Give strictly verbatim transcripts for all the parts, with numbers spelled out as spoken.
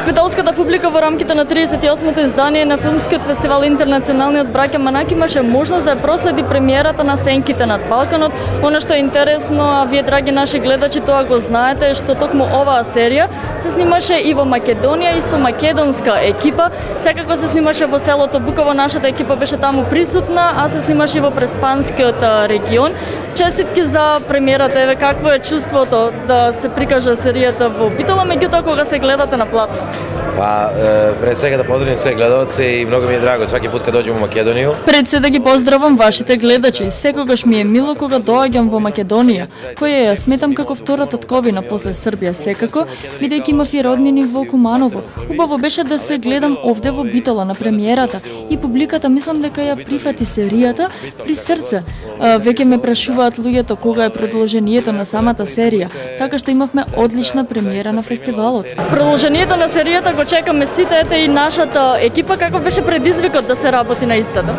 Битолската публика во рамките на тридесет и осмото издание на филмскиот фестивал Интернационалниот браќа Манаки имаше можност да ја проследи премиерата на Сенките над Балканот. Она што е интересно, а вие драги наши гледачи тоа го знаете, што токму оваа серија се снимаше и во Македонија и со македонска екипа. Секако се снимаше во селото Буково, нашата екипа беше таму присутна, а се снимаше и во Преспанскиот регион. Честитки за премиерата, еве какво е чувството да се прикаже серијата во Битола, меѓутоа кога се гледате на платно? Па, пред свега да поздравим све гледалци и многу ми е драго сваки пат кога доđem во Македонија. Пред се да ги поздравам вашите гледачи, секогаш ми е мило кога доаѓам во Македонија, која ја сметам како втора татковина после Србија секако, бидејќи имав и роднини во Куманово. Убаво беше да се гледам овде во Битола на премиерата и публиката мислам дека ја прифати серијата при срце. Веќе ме прашуваат луѓето кога е продолжението на самата серија, така што имавме одлична премиера на фестивалот. Продолжението на серијата го чекаме сите, ете и нашата екипа. Како беше предизвикот да се работи на истата?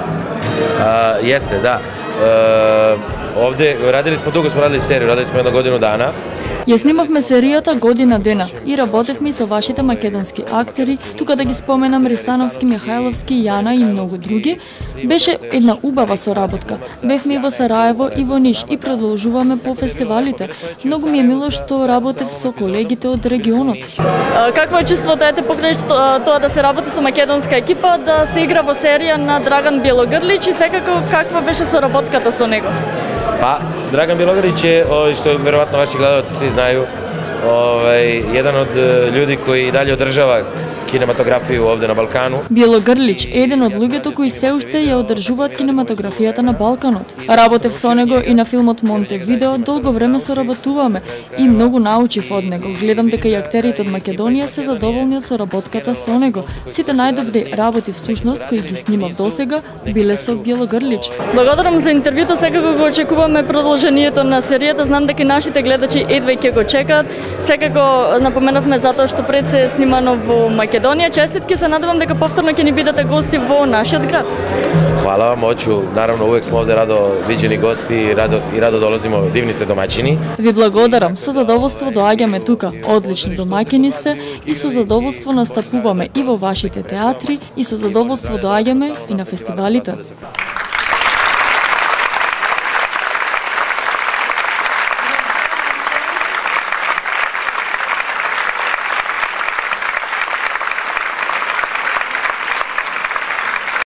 А, јесте, да. А, овде радили сме дуго, сме радили серија, радили сме една година дана. Ја снимавме серијата година дена и работевме и со вашите македонски актери, тука да ги споменам Ристановски, Михајловски, Јана и многу други. Беше една убава соработка. Бевме и во Сараево и во Ниш и продолжуваме по фестивалите. Многу ми е мило што работев со колегите од регионот. А, какво е чувството ете покрај тоа да се работи со македонска екипа, да се игра во серија на Драган Бјелогрлич и секако каква беше соработката со него? Па, Драган Бјелогрлич е, овој што веројатно ваши гледалци сви знају, овој еден од луѓе кои дале одржава кинематографија овде на Балкану. Бјелогрлич е еден од луѓето кои се уште ја одржуваат кинематографијата на Балканот. Работев со него и на филмот Монтевидео, долго време соработуваме и многу научив од него. Гледам дека и актерите од Македонија се задоволни од соработката со него. Сите најдобри работи всушност кои ги снимав досега биле со Бјелогрлич. Благодарам за интервјуто, секако го очекуваме продолжението на серијата. Знам дека нашите гледачи едва ќе го чекаат. Секако напоменавме затоа што пред се е снимано во Македонија. Честитки, се надевам дека повторно ќе ни бидете гости во нашиот град. Хвала вам, очу. Наравно, увек сме овде радо видени гости и радо, и радо долазимо, дивни сте домаќини. Ви благодарам, со задоволство доаѓаме тука. Одлични домаќини сте и со задоволство настапуваме и во вашите театри и со задоволство доаѓаме и на фестивалите.